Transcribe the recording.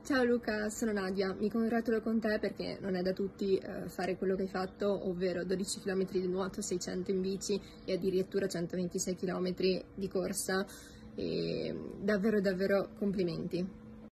Ciao Luca, sono Nadia, mi congratulo con te perché non è da tutti fare quello che hai fatto, ovvero 12 km di nuoto, 600 in bici e addirittura 126 km di corsa, e davvero davvero complimenti.